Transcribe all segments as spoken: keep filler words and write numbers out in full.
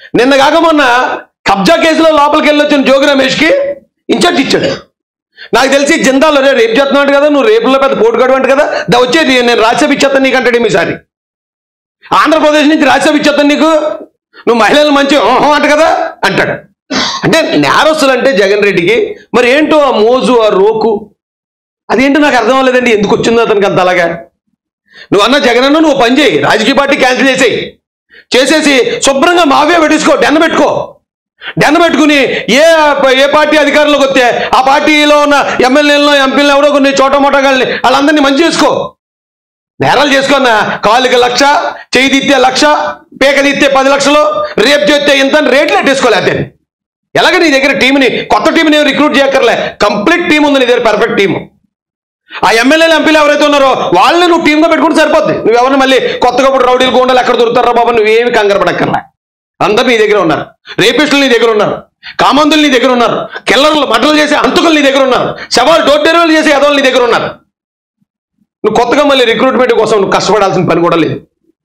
నిన్న కాక మొన్న కబ్జా కేసులో లోపలికి వెళ్ళి వచ్చిన జోగి రమేష్కి ఇన్ఛార్జ్ ఇచ్చాడు. నాకు తెలిసి జిందాలో రే రేపు చేస్తున్నాడు కదా, నువ్వు రేపులో పెద్ద పోటు కడవంట కదా, దా వచ్చేది నేను రాజ్యసభ ఇచ్చేస్తాను నీకు అంటాడు. ఈసారి ఆంధ్రప్రదేశ్ నుంచి రాజ్యసభ ఇచ్చేస్తాను నీకు, నువ్వు మహిళలు మంచి ఓహో అంట కదా అంటాడు. అంటే నేరస్తులు అంటే జగన్ రెడ్డికి మరి ఏంటో ఆ మోజు ఆ రోకు అదేంటో నాకు అర్థం అవ్వలేదండి. ఎందుకు వచ్చిందో అతనికి అంత అలాగా. నువ్వు అన్న జగన్ అన్న నువ్వు పని చేయి, రాజకీయ పార్టీ క్యాన్సిల్ చేసేయి, చేసేసి శుభ్రంగా మాఫియా పెట్టేసుకో, డెన్న పెట్టుకో. డెన్న పెట్టుకుని ఏ ఏ పార్టీ అధికారంలోకి వస్తే ఆ పార్టీలో ఉన్న ఎమ్మెల్యేలను ఎంపీలను ఎవరో కొన్ని చోట మోటగాళ్ళని వాళ్ళందరినీ మంచి చేసుకో. నేరాలు చేసుకున్న కాళ్ళకి లక్ష, చేయి తీస్తే లక్ష, పేక తీస్తే పది లక్షలు, రేపు చేస్తే ఇంత రేట్లు ఎట్టేసుకోలేతే ఎలాగ నీ దగ్గర టీంని కొత్త టీంని రిక్రూట్ చేయక్కర్లే, కంప్లీట్ టీం ఉంది నీ దగ్గర, పర్ఫెక్ట్ టీం. ఆ ఎమ్మెల్యేలు ఎంపీలు ఎవరైతే ఉన్నారో వాళ్ళని నువ్వు టీంగా పెట్టుకుంటే సరిపోద్ది. నువ్వెవరిని మళ్ళీ కొత్తగా ఇప్పుడు రౌడీలు గోండాలు ఎక్కడ దొరుకుతారా బాబా, నువ్వేమి కంగారు పడక్కర్లే. అందరు నీ దగ్గర ఉన్నారు, రేపిస్టులు నీ దగ్గర ఉన్నారు, కామందులు నీ దగ్గర ఉన్నారు, కిల్లర్లు మటలు చేసే హంతకులు నీ దగ్గర ఉన్నారు, శవాలు డోర్ డెలివరీలు చేసే ఎదవలు నీ దగ్గర ఉన్నారు. నువ్వు కొత్తగా మళ్ళీ రిక్రూట్మెంట్ కోసం నువ్వు కష్టపడాల్సిన పని కూడా లేదు.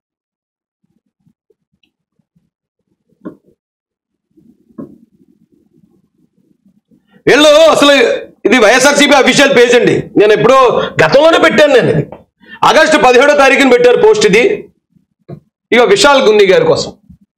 వీళ్ళు అసలు ఇది వైఎస్ఆర్సీపీ అఫీషియల్ పేజ్ అండి, నేను ఎప్పుడో గతంలోనే పెట్టాను. నేను ఇది ఆగస్టు పదిహేడో తారీఖున పెట్టారు పోస్ట్. ఇది ఇక విశాల్ గున్ని గారి కోసం,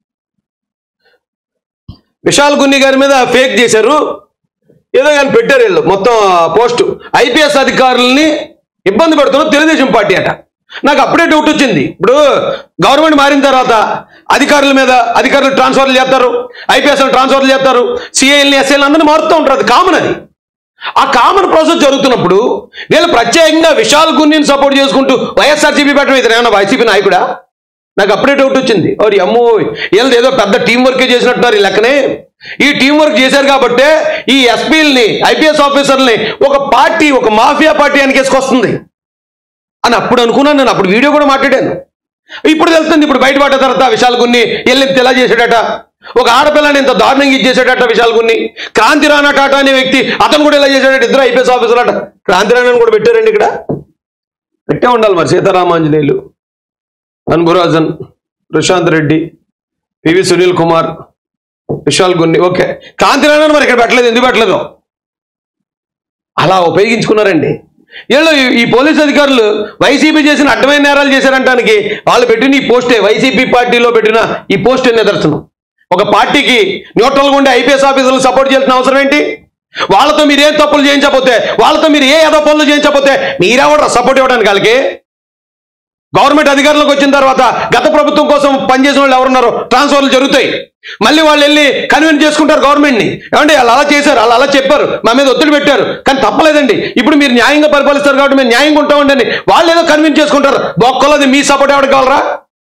విశాల్ గున్ని గారి మీద ఫేక్ చేశారు ఏదో కానీ పెట్టారు వీళ్ళు మొత్తం పోస్టు. ఐపీఎస్ అధికారులని ఇబ్బంది పెడుతున్నారు తెలుగుదేశం పార్టీ అట. నాకు అప్పుడే డౌట్ వచ్చింది. ఇప్పుడు గవర్నమెంట్ మారిన తర్వాత అధికారుల మీద అధికారులు ట్రాన్స్ఫర్లు చేస్తారు, ఐపీఎస్లు ట్రాన్స్ఫర్లు చేస్తారు, సిఐల్ని ఎస్ఐల్ని అందరినీ మారుతూ ఉంటారు, అది కామన్. అది ఆ కామన్ ప్రాసెస్ జరుగుతున్నప్పుడు వీళ్ళు ప్రత్యేకంగా విశాల్ గున్నిని సపోర్ట్ చేసుకుంటూ వైఎస్ఆర్సీపీ పెట్టడం ఇతను ఏమన్నా వైసీపీ నాయకుడా? నాకు అప్పుడే డౌట్ వచ్చింది. ఓరి అమ్మో, వీళ్ళది ఏదో పెద్ద టీం వర్కే చేసినట్టున్నారు ఈ లెక్కనే. ఈ టీం వర్క్ చేశారు కాబట్టే ఈ ఎస్పీల్ని ఐపీఎస్ ఆఫీసర్ని ఒక పార్టీ ఒక మాఫియా పార్టీ అనికేసుకొస్తుంది అని అప్పుడు అనుకున్నాను నేను. అప్పుడు వీడియో కూడా మాట్లాడాను. ఇప్పుడు తెలుస్తుంది, ఇప్పుడు బయటపడ్డ తర్వాత విశాల్ గున్ని వెళ్ళి ఎలా చేశాడట, ఒక ఆడపిల్లని ఇంత దారుణంగా ఇచ్చేసాడట విశాల్ గున్ని. క్రాంతి రాణా టాటా అనే వ్యక్తి అతను కూడా ఇలా చేశాడట, ఇద్దరు ఐపీఎస్ ఆఫీసర్ అట. క్రాంతి రాణాని కూడా పెట్టారండి ఇక్కడ, పెట్టే ఉండాలి మరి. సీతారామాంజనేయులు, అన్బురాజన్, ప్రశాంత్ రెడ్డి, పివి సునీల్ కుమార్, విశాల్ గున్ని, ఓకే. క్రాంతి రాణాని మరి ఇక్కడ పెట్టలేదు, ఎందుకు పెట్టలేదు? అలా ఉపయోగించుకున్నారండి వీళ్ళు. ఈ పోలీసు అధికారులు వైసీపీ చేసిన అడ్డమైన నేరాలు చేశారంటానికి వాళ్ళు పెట్టిన ఈ పోస్టే, వైసీపీ పార్టీలో పెట్టిన ఈ పోస్టే నిదర్శనం. ఒక పార్టీకి న్యూట్రల్గా ఉండే ఐపీఎస్ ఆఫీసర్లు సపోర్ట్ చేయాల్సిన అవసరం ఏంటి? వాళ్ళతో మీరు ఏం తప్పులు చేయించకపోతే, వాళ్ళతో మీరు ఏ ఏదో పనులు చేయించకపోతే మీరెవరు సపోర్ట్ ఇవ్వడానికి? వాళ్ళకి గవర్నమెంట్ అధికారంలోకి వచ్చిన తర్వాత గత ప్రభుత్వం కోసం పనిచేసిన వాళ్ళు ఎవరున్నారో ట్రాన్స్ఫర్లు జరుగుతాయి, మళ్ళీ వాళ్ళు వెళ్ళి కన్విన్స్ చేసుకుంటారు గవర్నమెంట్ని. ఏమంటే వాళ్ళు అలా చేశారు, వాళ్ళు అలా చెప్పారు, మా మీద ఒత్తిడి పెట్టారు, కానీ తప్పలేదండి, ఇప్పుడు మీరు న్యాయంగా పరిపాలిస్తారు కాబట్టి మేము న్యాయంగా ఉంటామండి అని వాళ్ళు ఏదో కన్విన్స్ చేసుకుంటారు. బొక్కలది మీ సపోర్ట్ ఎవరికి కావాలరా?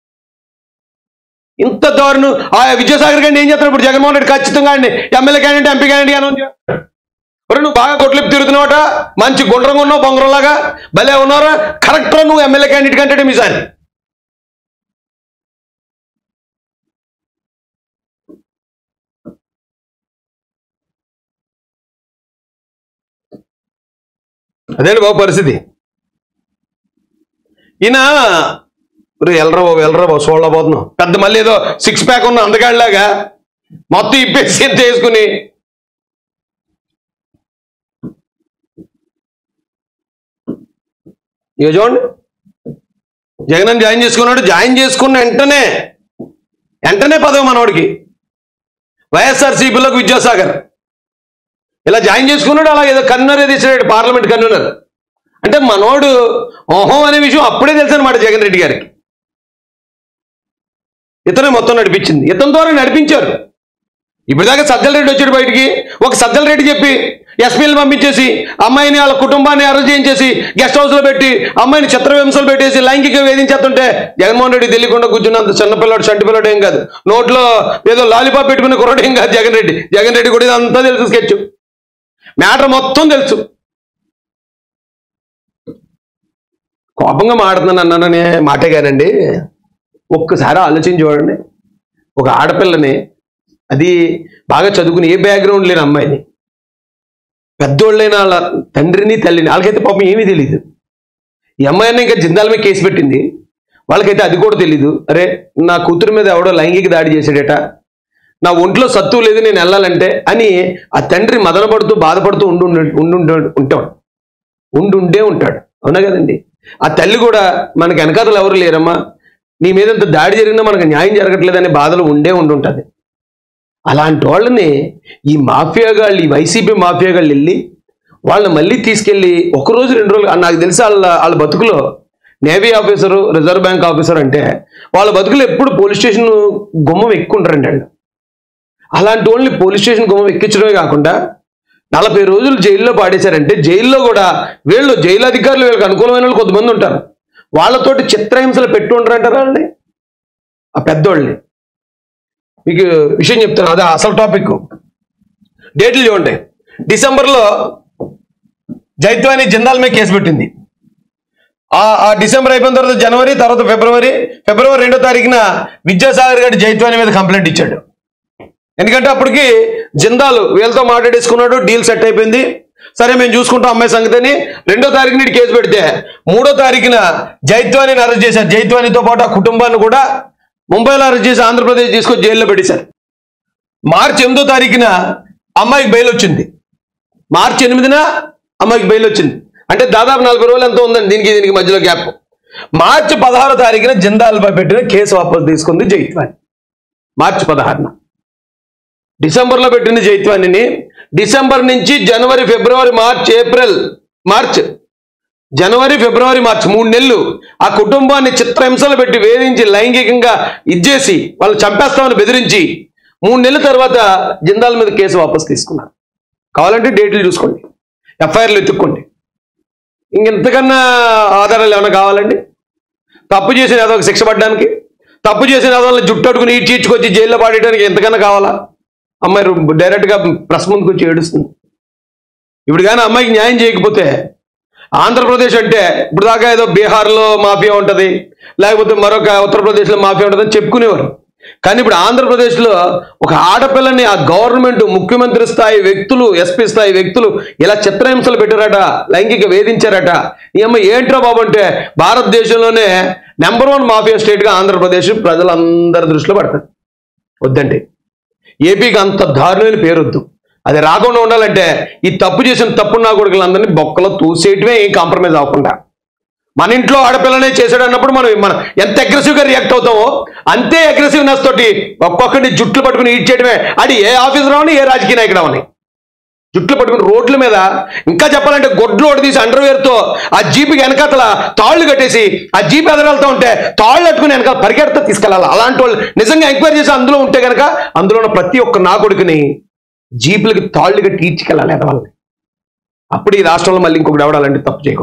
ఇంత దారుణం. ఆ విజయసాగర్ గారిని ఏం చేస్తారు ఇప్పుడు జగన్మోహన్ రెడ్డి? ఖచ్చితంగా అండి MLA candidate MP candidate announce చేస్తారు. నువ్వు బాగా కొట్లిపి తిరుగుతున్నావట, మంచి గుండ్రంగా ఉన్నావు, బొంగరంలాగా భలే ఉన్నారా, కరెక్ట్రా నువ్వు ఎమ్మెల్యే క్యాండిడేట్ కంటే మీసారి. అదేంటి బాబు పరిస్థితి. ఈయన ఎల్లరా బాబు ఎల్లరా బాబు చూడలేకపోతున్నావు, పెద్ద మళ్ళీ ఏదో సిక్స్ ప్యాక్ ఉన్న అందగాడిలాగా మొత్తం ఇప్పేసి ఎంత వేసుకుని ఇక చూడండి. జగన్ జాయిన్ చేసుకున్నాడు, జాయిన్ చేసుకున్న వెంటనే వెంటనే పదవి మనోడికి. వైఎస్ఆర్సీపీలోకి విద్యాసాగర్ ఇలా జాయిన్ చేసుకున్నాడు, అలా ఏదో కన్వీనర్ ఏది ఇచ్చాడు, పార్లమెంట్ కన్వీనర్. అంటే మనోడు ఓహో అనే విషయం అప్పుడే తెలుసు అనమాట జగన్ రెడ్డి గారికి. ఇతనే మొత్తం నడిపించింది, ఇతని ద్వారా నడిపించారు. ఇప్పుడు దాకా సజ్జల రెడ్డి వచ్చాడు బయటికి, ఒక సజ్జల రెడ్డి చెప్పి ఎస్పీలు పంపించేసి అమ్మాయిని వాళ్ళ కుటుంబాన్ని అరెస్ట్ చేయించేసి గెస్ట్ హౌస్లో పెట్టి అమ్మాయిని చిత్రహింసలు పెట్టేసి లైంగిక వేధించేస్తుంటే జగన్మోహన్ రెడ్డి తెలియకుండా కూర్చున్నంత చిన్నపిల్లాడు చంటి పిల్లాడు ఏం కాదు, నోట్లో ఏదో లాలీపాప్ పెట్టుకునే కుర్రాడు ఏం కాదు జగన్ రెడ్డి. జగన్ రెడ్డి కూడా ఇదంతా తెలుసు, స్కెచ్ మ్యాటర్ మొత్తం తెలుసు. కోపంగా మాడుతున్నాను అన్నాననే మాటే కానండి, ఒక్కసారి ఆలోచించి చూడండి. ఒక ఆడపిల్లని, అది బాగా చదువుకుని ఏ బ్యాక్గ్రౌండ్ లేని అమ్మాయిని, పెద్దోళ్ళైన వాళ్ళ తండ్రిని తల్లిని, వాళ్ళకైతే పాపం ఏమీ తెలీదు. ఈ అమ్మాయిని ఇంకా జిందాల మీద కేసు పెట్టింది, వాళ్ళకైతే అది కూడా తెలీదు. అరే నా కూతురు మీద ఎవడో లైంగిక దాడి చేశాడట, నా ఒంట్లో సత్తు లేదు నేను వెళ్ళాలంటే అని ఆ తండ్రి మదన పడుతూ బాధపడుతూ ఉండు ఉండు ఉంటాడు ఉండుండే ఉంటాడు. అవునా కదండి? ఆ తల్లి కూడా మనకి వెనకాతలు ఎవరు లేరమ్మా, నీ మీద ఇంత దాడి జరిగినా మనకు న్యాయం జరగట్లేదనే బాధలు ఉండే ఉండుంటుంది. అలాంటి వాళ్ళని ఈ మాఫియాగాళ్ళు, ఈ వైసీపీ మాఫియాగాళ్ళు వెళ్ళి వాళ్ళని మళ్ళీ తీసుకెళ్ళి ఒకరోజు రెండు రోజులు, నాకు తెలిసి వాళ్ళ వాళ్ళ బతుకులో navy officer, reserve bank officer అంటే వాళ్ళ బతుకులు ఎప్పుడు పోలీస్ స్టేషన్ గుమ్మం ఎక్కుంటారండి వాళ్ళు. అలాంటి వాళ్ళని పోలీస్ స్టేషన్ గుమ్మం ఎక్కించడమే కాకుండా నలభై రోజులు జైల్లో పాడేశారంటే, జైల్లో కూడా వీళ్ళు జైలు అధికారులు వీళ్ళకి అనుకూలమైన వాళ్ళు కొంతమంది ఉంటారు, వాళ్ళతోటి చిత్రహింసలు పెట్టి ఉంటారంటారా అండి ఆ పెద్దోళ్ళని. మీకు విషయం చెప్తాను, అదే అసలు టాపిక్. డేట్లు చూడండి. డిసెంబర్లో జైత్వాని జిందాల్ మీద కేసు పెట్టింది. ఆ డిసెంబర్ అయిపోయిన తర్వాత జనవరి, తర్వాత ఫిబ్రవరి ఫిబ్రవరి రెండో తారీఖున విద్యాసాగర్ గారి జైత్వాని మీద కంప్లైంట్ ఇచ్చాడు. ఎందుకంటే అప్పటికి జిందాల్ వీళ్ళతో మాట్లాడేసుకున్నాడు, డీల్ సెట్ అయిపోయింది, సరే మేము చూసుకుంటాం అమ్మాయి సంగతిని. రెండో తారీఖు నీటి కేసు పెడితే మూడో తారీఖున జైత్వానిని అరెస్ట్ చేశారు. జైత్వానితో పాటు ఆ కుటుంబాన్ని కూడా ముంబైలో అరెస్ట్ చేసి ఆంధ్రప్రదేశ్ తీసుకొని జైల్లో పెట్టేశారు. మార్చి ఎనిమిదో తారీఖున అమ్మాయికి బెయిల్ వచ్చింది. మార్చి ఎనిమిదిన అమ్మాయికి బెయిల్ వచ్చింది. అంటే దాదాపు నలభై రోజులు ఎంతో ఉందండి దీనికి దీనికి మధ్యలో గ్యాప్. మార్చి పదహారో తారీఖున జిందాల్పై పెట్టిన కేసు వాపసు తీసుకుంది జైత్వాని. మార్చి పదహారున డిసెంబర్లో పెట్టింది జైత్వానిని. డిసెంబర్ నుంచి జనవరి, ఫిబ్రవరి, మార్చ్, ఏప్రిల్, మార్చ్, జనవరి, ఫిబ్రవరి, మార్చ్ మూడు నెలలు ఆ కుటుంబాన్ని చిత్రహింసలు పెట్టి వేధించి లైంగికంగా ఇచ్చేసి వాళ్ళు చంపేస్తామని బెదిరించి మూడు నెలల తర్వాత జిందాల్ మీద కేసు వాపసు తీసుకున్నారు. కావాలంటే డేట్లు చూసుకోండి, ఎఫ్ఐఆర్లు ఎత్తుక్కోండి. ఇంకెంతకన్నా ఆధారాలు ఏమైనా కావాలండి? తప్పు చేసిన ఏదో ఒక శిక్ష పడడానికి, తప్పు చేసిన ఏదో జుట్టు అడుగుని ఈడ్చి ఈడ్చుకొచ్చి జైల్లో పాడేయడానికి ఎంతకన్నా కావాలా? అమ్మాయి డైరెక్ట్గా ప్రెస్ ముందుకు వచ్చి ఏడుస్తుంది. ఇప్పుడు కానీ అమ్మాయికి న్యాయం చేయకపోతే ఆంధ్రప్రదేశ్ అంటే ఇప్పుడు దాకా ఏదో బీహార్లో మాఫియా ఉంటుంది, లేకపోతే మరొక ఉత్తరప్రదేశ్లో మాఫియా ఉంటుందని చెప్పుకునేవారు. కానీ ఇప్పుడు ఆంధ్రప్రదేశ్లో ఒక ఆడపిల్లని ఆ గవర్నమెంట్, ముఖ్యమంత్రి స్థాయి వ్యక్తులు, ఎస్పీ స్థాయి వ్యక్తులు ఇలా చిత్రహింసలు పెట్టారట, లైంగిక వేధించారట. ఈ అమ్మ ఏంట్రా బాబు అంటే భారతదేశంలోనే నెంబర్ వన్ మాఫియా స్టేట్గా ఆంధ్రప్రదేశ్ ప్రజలందరి దృష్టిలో పడుతుంది. వద్దండి, ఏపీకి అంత దారుణమైన పేరొద్దు. అది రాకుండా ఉండాలంటే ఈ తప్పు చేసిన తప్పు నా కొడుకులందరినీ బొక్కలో తూసేయటమే, ఏం కాంప్రమైజ్ అవ్వకుండా. మన ఇంట్లో ఆడపిల్లనే చేశాడు అన్నప్పుడు మనం మనం ఎంత అగ్రెసివ్గా రియాక్ట్ అవుతామో అంతే అగ్రెసివ్నెస్ తోటి ఒక్కొక్కటి జుట్లు పట్టుకుని ఈడ్ చేయడమే. అది ఏ ఆఫీసర్ అవని, ఏ రాజకీయ నాయకుడు అవని, జుట్లు పట్టుకుని రోడ్ల మీద, ఇంకా చెప్పాలంటే గొడ్లు ఒకటి తీసి అండర్వేర్తో ఆ జీపుకి వెనకాతల తాళ్లు కట్టేసి ఆ జీప్ ఎదరాలతో ఉంటే తాళ్ళు కట్టుకుని వెనకాల పరిగెడతా తీసుకెళ్ళాలి. అలాంటి వాళ్ళు నిజంగా ఎంక్వైరీ చేసి అందులో ఉంటే కనుక అందులో ఉన్న ప్రతి ఒక్క నా కొడుకుని జీపులకి తాళ్ళు కట్టి ఈడ్చుకెళ్ళాలి ఎదవాళ్ళని. అప్పుడు ఈ రాష్ట్రంలో మళ్ళీ ఇంకొకటి ఎవడాలంటే తప్పు చేయకూడదు.